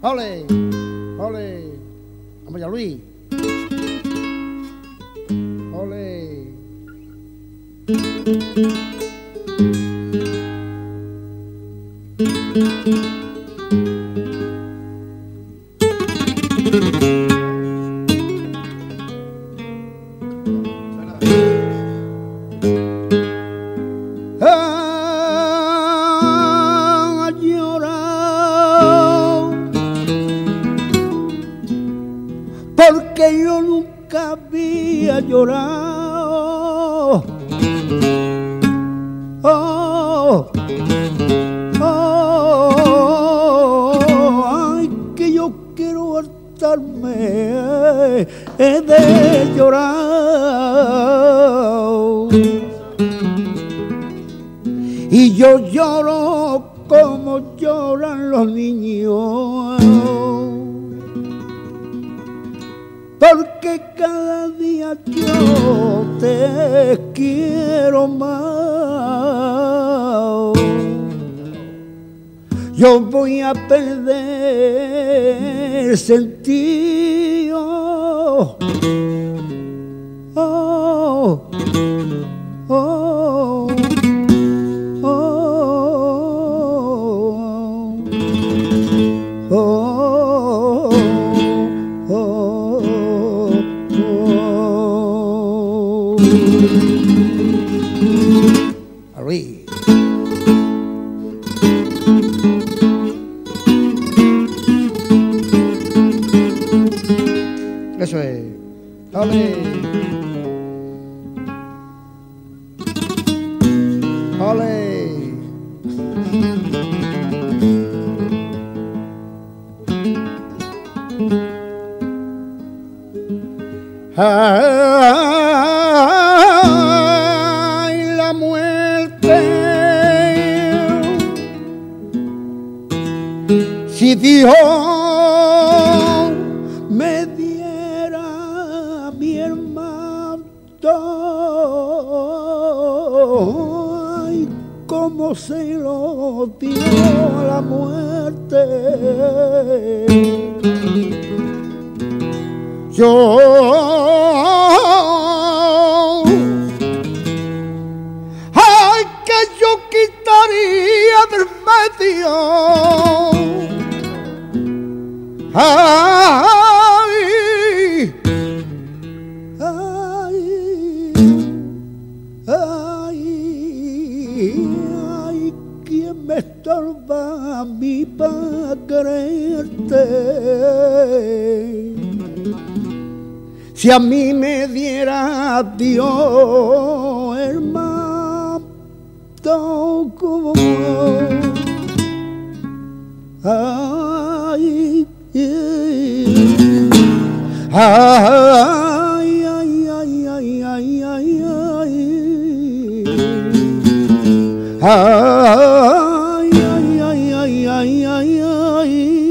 Ole, ole. Vamos ya, Luis. Ole. Porque yo nunca había llorado. Oh, oh, ay, que yo quiero hartarme de llorar. Y yo lloro como lloran los niños, porque cada día yo te quiero más. Yo voy a perder sentido. Oh, oh, oh, oh, oh. Arriba. Eso es. ¡Ole! ¡Ole! ¡Ay, la muerte! Si Dios me diera mi hermano, ay, cómo se lo dio a la muerte. Yo, ay, que yo quitaría del medio. Ay, ay, ay, ay, ¿quién me estorba a mí para quererte? Si a mí me diera Dios, hermano, como ay, ay, ay, ay, ay, ay, ay, ay, ay, ay, ay, ay, ay, ay.